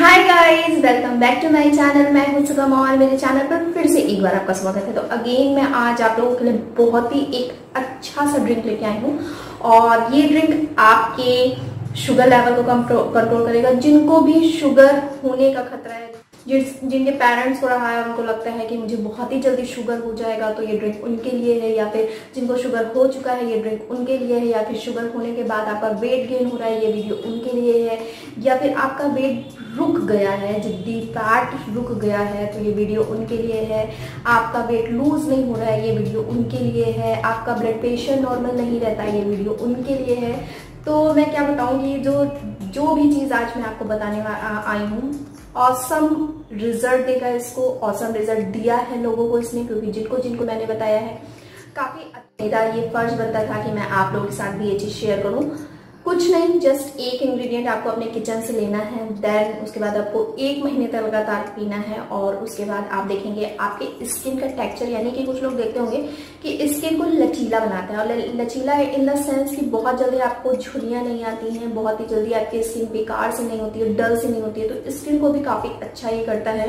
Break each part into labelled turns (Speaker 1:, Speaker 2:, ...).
Speaker 1: Hi guys, welcome back to my channel. मैं हूं सुगम और मेरे चैनल पर फिर से एक बार आपका स्वागत है। तो अगेन मैं आज आप लोगों के लिए बहुत ही एक अच्छा सा ड्रिंक लेके आई हूं और ये ड्रिंक आपके शुगर लेवल को कंट्रोल करेगा। जिनको भी शुगर होने का खतरा है, जिनके पेरेंट्स हो रहा है, उनको लगता है कि मुझे बहुत ही जल्दी शुगर हो जाएगा, तो ये ड्रिंक उनके लिए है। या फिर जिनको शुगर हो चुका है, ये ड्रिंक उनके लिए है। या फिर शुगर होने के बाद आपका वेट गेन हो रहा है, ये वीडियो उनके लिए है। या फिर आपका वेट रुक गया है, जिद्दी फैट रुक गया है, तो ये वीडियो उनके लिए है। आपका वेट लूज नहीं हो रहा है, ये वीडियो उनके लिए है। आपका ब्लड प्रेशर नॉर्मल नहीं रहता, ये वीडियो उनके लिए है। तो मैं क्या बताऊंगी, जो भी चीज़ आज मैं आपको बताने आई हूँ, ऑसम रिजल्ट देगा इसको। ऑसम रिजल्ट दिया है लोगों को इसने, क्योंकि जिनको जिनको मैंने बताया है काफी मेरा ये फर्ज बनता था कि मैं आप लोगों के साथ भी ये चीज शेयर करूं। कुछ नहीं, जस्ट एक इंग्रेडिएंट आपको अपने किचन से लेना है। देन उसके बाद आपको 1 महीने तक लगातार पीना है और उसके बाद आप देखेंगे आपके स्किन का टेक्सचर, यानी कि कुछ लोग देखते होंगे कि स्किन को लचीला बनाता है। और लचीला इन द सेंस कि बहुत जल्दी आपको झुर्रियां नहीं आती हैं, बहुत ही जल्दी आपकी स्किन बेकार से नहीं होती है, डल से नहीं होती है। तो स्किन को भी काफी अच्छा ये करता है,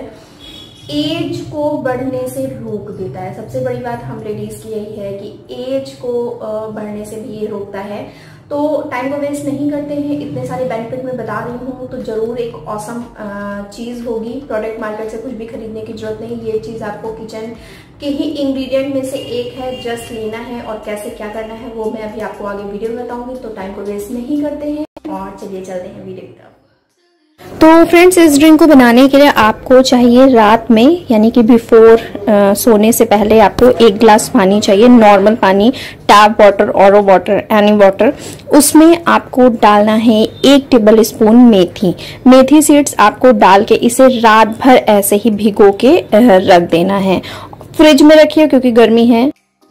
Speaker 1: एज को बढ़ने से रोक देता है। सबसे बड़ी बात हम लेडीज की यही है कि एज को बढ़ने से भी ये रोकता है। तो टाइम को वेस्ट नहीं करते हैं, इतने सारे बेनिफिट मैं बता रही हूँ, तो जरूर एक ऑसम चीज होगी। प्रोडक्ट मार्केट से कुछ भी खरीदने की जरूरत नहीं, ये चीज आपको किचन के ही इंग्रेडिएंट में से एक है, जस्ट लेना है। और कैसे क्या करना है वो मैं अभी आपको आगे वीडियो में बताऊंगी। तो टाइम को वेस्ट नहीं करते हैं और चलिए चलते हैं वीडियो की तरफ।
Speaker 2: तो फ्रेंड्स, इस ड्रिंक को बनाने के लिए आपको चाहिए रात में, यानी कि बिफोर सोने से पहले आपको 1 गिलास पानी चाहिए, नॉर्मल पानी, tap water, RO water, any water. उसमें आपको डालना है 1 टेबल स्पून मेथी सीड्स आपको डाल के इसे रात भर ऐसे ही भिगो के रख देना है। फ्रिज में रखिए क्योंकि गर्मी है,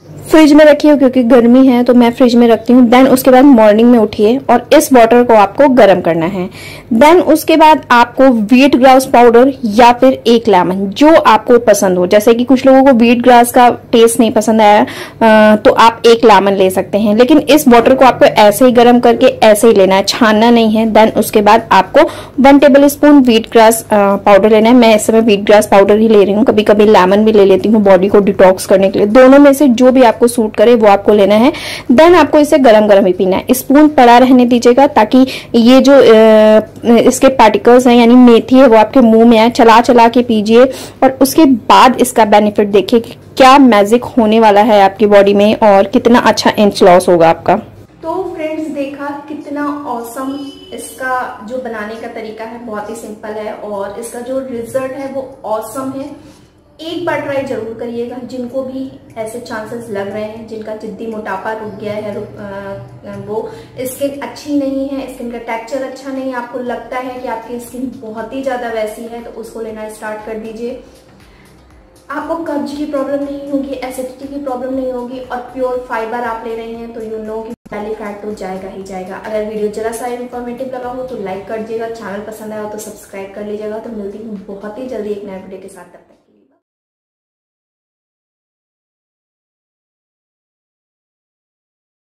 Speaker 2: तो मैं फ्रिज में रखती हूँ। देन उसके बाद मॉर्निंग में उठिए और इस वाटर को आपको गर्म करना है। देन उसके बाद आपको व्हीट ग्रास पाउडर या फिर 1 लेमन, जो आपको पसंद हो। जैसे कि कुछ लोगों को व्हीट ग्रास का टेस्ट नहीं पसंद आया तो आप 1 लेमन ले सकते हैं, लेकिन इस वाटर को आपको ऐसे ही गर्म करके ऐसे ही लेना है, छानना नहीं है। देन उसके बाद आपको 1 tablespoon wheat grass powder लेना है। मैं इस समय व्हीट ग्रास पाउडर ही ले रही हूँ, कभी कभी लेमन भी ले लेती हूँ बॉडी को डिटॉक्स करने के लिए। दोनों में से जो भी आपको सूट करे वो आपको लेना है। देन आपको इसे गरम गरम ही पीना है। स्पून पड़ा रहने दीजिएगा ताकि ये जो इसके पार्टिकल्स हैं, यानी मेथी है, वो आपके मुंह में आए। चला चला के पीजिए और उसके बाद इसका बेनिफिट देखिए कि क्या मैजिक होने वाला है आपकी बॉडी में और कितना अच्छा इंच लॉस होगा आपका।
Speaker 1: तो फ्रेंड्स, देखा कितना ऑसम इसका जो बनाने का तरीका है, बहुत ही सिंपल है और इसका जो रिजल्ट है वो ऑसम है। एक बार ट्राई जरूर करिएगा। जिनको भी ऐसे चांसेस लग रहे हैं, जिनका जिद्दी मोटापा रुक गया है, वो स्किन अच्छी नहीं है, स्किन का टेक्सचर अच्छा नहीं है, आपको लगता है कि आपकी स्किन बहुत ही ज्यादा वैसी है, तो उसको लेना स्टार्ट कर दीजिए। आपको कब्ज की प्रॉब्लम नहीं होगी, एसिडिटी की प्रॉब्लम नहीं होगी और प्योर फाइबर आप ले रहे हैं, तो यू नो कि बेली फैट तो जाएगा ही जाएगा। अगर वीडियो जरा सा इन्फॉर्मेटिव लगा हो तो लाइक कर दीजिएगा, चैनल पसंद आया हो तो सब्सक्राइब कर लीजिएगा। तो मिलती हूँ बहुत ही जल्दी एक नए वीडियो के साथ।